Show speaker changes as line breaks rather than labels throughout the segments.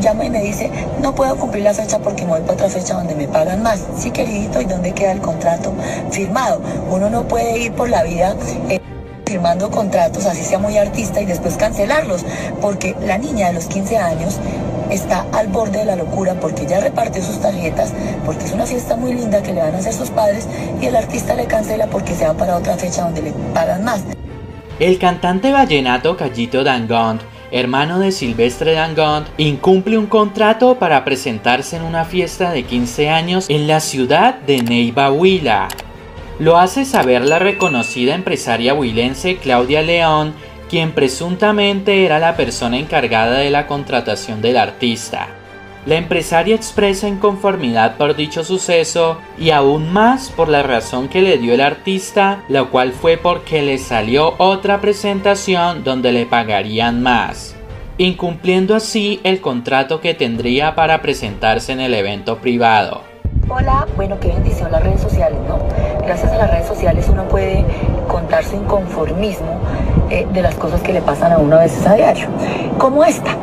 llama y me dice, no puedo cumplir la fecha porque me voy para otra fecha donde me pagan más. Sí, queridito, ¿y dónde queda el contrato firmado? Uno no puede ir por la vida firmando contratos, así sea muy artista, y después cancelarlos, porque la niña de los 15 años está al borde de la locura porque ya repartió sus tarjetas, porque es una fiesta muy linda que le van a hacer sus padres, y el artista le cancela porque se va para otra fecha donde le pagan más.
El cantante vallenato Callito Dangond, hermano de Silvestre Dangond, incumple un contrato para presentarse en una fiesta de 15 años en la ciudad de Neiva, Huila. Lo hace saber la reconocida empresaria huilense Claudia León, quien presuntamente era la persona encargada de la contratación del artista. La empresaria expresa inconformidad por dicho suceso y aún más por la razón que le dio el artista, la cual fue porque le salió otra presentación donde le pagarían más, incumpliendo así el contrato que tendría para presentarse en el evento privado.
Hola, bueno, qué bendición las redes sociales, ¿no? Gracias a las redes sociales uno puede contar su inconformismo de las cosas que le pasan a uno a veces a diario. Como esta,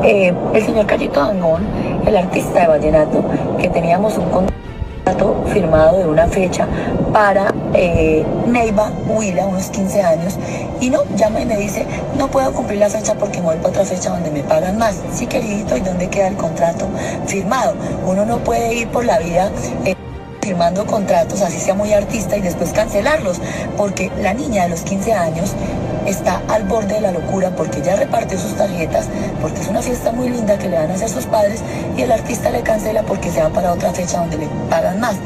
el señor Callito Dangond, el artista de vallenato, que teníamos un contrato firmado de una fecha para Neiva, Huila, unos 15 años, y no, llama y me dice, no puedo cumplir la fecha porque me voy para otra fecha donde me pagan más. Sí, queridito, ¿y dónde queda el contrato firmado? Uno no puede ir por la vida firmando contratos, así sea muy artista, y después cancelarlos, porque la niña de los 15 años está al borde de la locura porque ya repartió sus tarjetas, porque es una fiesta muy linda que le van a hacer sus padres, y el artista le cancela porque se va para otra fecha donde le pagan más.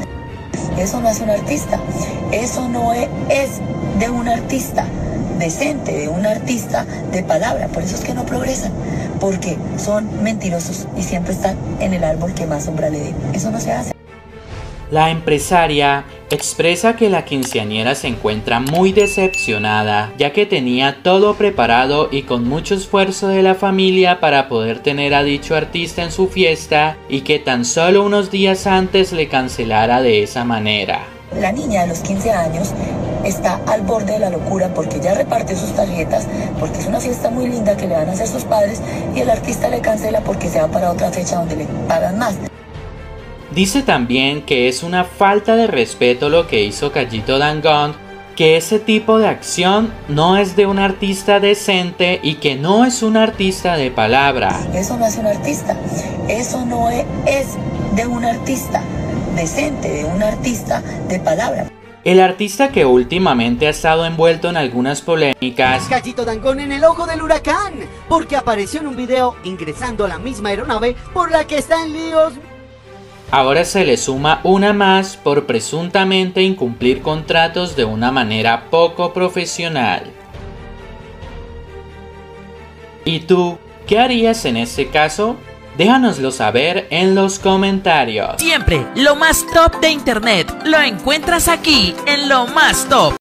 Eso no es un artista, eso no es de un artista decente, de un artista de palabra. Por eso es que no progresan, porque son mentirosos y siempre están en el árbol que más sombra le dé. Eso no se hace.
La empresaria expresa que la quinceañera se encuentra muy decepcionada, ya que tenía todo preparado y con mucho esfuerzo de la familia para poder tener a dicho artista en su fiesta, y que tan solo unos días antes le cancelara de esa manera.
La niña de los 15 años está al borde de la locura porque ya repartió sus tarjetas, porque es una fiesta muy linda que le van a hacer sus padres, y el artista le cancela porque se va para otra fecha donde le pagan más.
Dice también que es una falta de respeto lo que hizo Callito Dangond, que ese tipo de acción no es de un artista decente y que no es un artista de palabra.
Eso no es un artista, eso no es de un artista decente, de un artista de palabra.
El artista que últimamente ha estado envuelto en algunas polémicas,
Callito Dangond en el ojo del huracán, porque apareció en un video ingresando a la misma aeronave por la que está en líos.
ahora se le suma una más por presuntamente incumplir contratos de una manera poco profesional. ¿Y tú, qué harías en este caso? Déjanoslo saber en los comentarios.
Siempre lo más top de internet lo encuentras aquí en Lo Más Top.